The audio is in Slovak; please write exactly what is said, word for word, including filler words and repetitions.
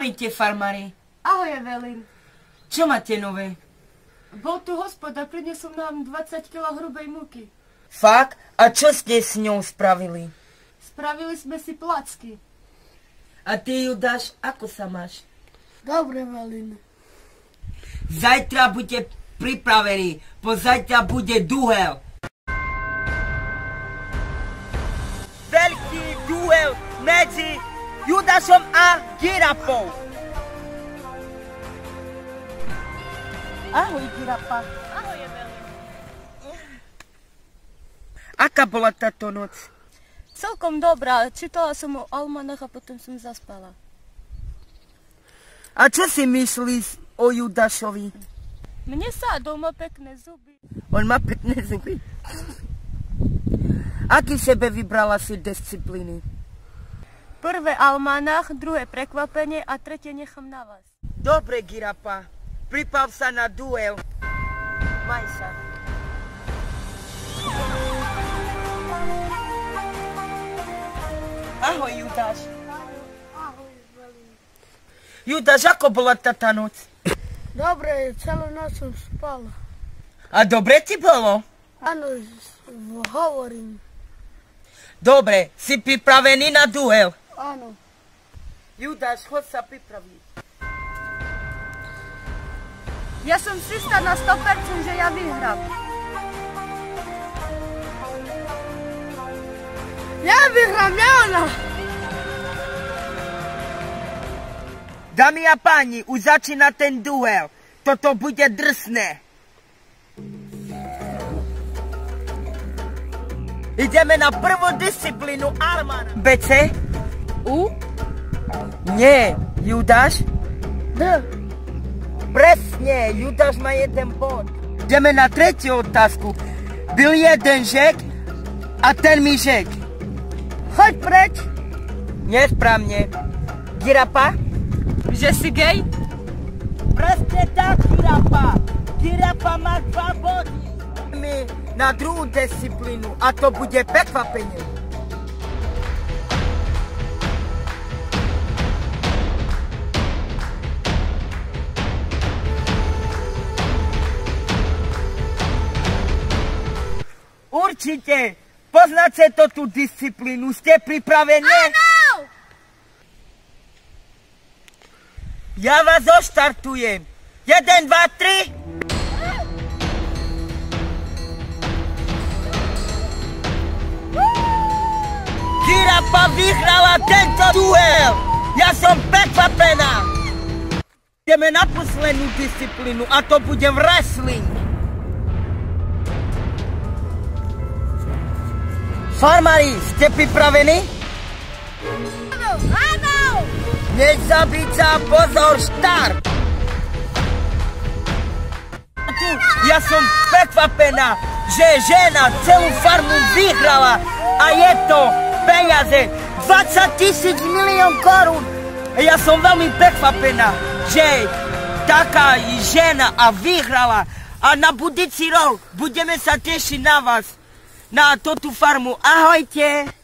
Ahojte, farmári. Ahoj, Evelyn. Čo máte nové? Bol tu hospoda, prinesol nám dvadsať kilogramov hrubej múky. Fakt? A čo ste s ňou spravili? Spravili sme si placky. A ty, Judáš, ako sa máš? Dobre, Evelyn. Zajtra buďte pripravení, po zajtra bude duel. Veľký duel medzi Judášom a Girafou. Ahoj, Girafa. Ahoj, Evelyn. Aká bola táto noc? Celkom dobrá. Čítala som o almanach a potom som zaspala. A čo si myslíš o Judášovi? Mne sa doma pekné zuby. On má pekné zuby. Aký sebe vybrala si disciplíny? Prvé almanach, druhé prekvapenie a tretie nechám na vás. Dobre, Girafa. Priprav sa na duel. Maj sa. Ahoj, Judáš. Ahoj, Evelyn. Judáš, ako bola táto noc? Dobre, celú noc som spala. A dobre ti bolo? Áno, hovorím. Dobre, si pripravený na duel? Áno. Judáš, chod sa pripraviť. Ja som si istá na sto percent, že ja vyhrám. Ja vyhrám, ne ona! Dámy a páni, už začína ten duel. Toto bude drsné. Ideme na prvú disciplínu armána. bé cé? U? Nie, Judáš? D. Presne, Judáš má jeden bod. Ideme na tretiu otázku. Byl jeden žek a ten mi žek. Choď preč. Nesprávne. Girafa? Že si gej? Presne tak, Girafa. Girafa má dva body. My na druhú disciplínu a to bude prekvapenie. Určite. Poznáte to tú disciplínu? Ste pripravení? Áno! Ja vás oštartujem. Jeden, dva, tri. Girafa vyhrala tento duel. Ja som prekvapená. Ideme na poslednú disciplínu a to bude wrestling. Farmári, ste pripravení? Áno, áno! Nezabiť sa, pozor, štart! Ja som prekvapená, že žena celú farmu vyhrala a je to peniaze dvadsať tisíc milión korún. Ja som veľmi prekvapená, že taká žena a vyhrala a na budúci rok budeme sa tešiť na vás. Na túto farmu. Ahojte!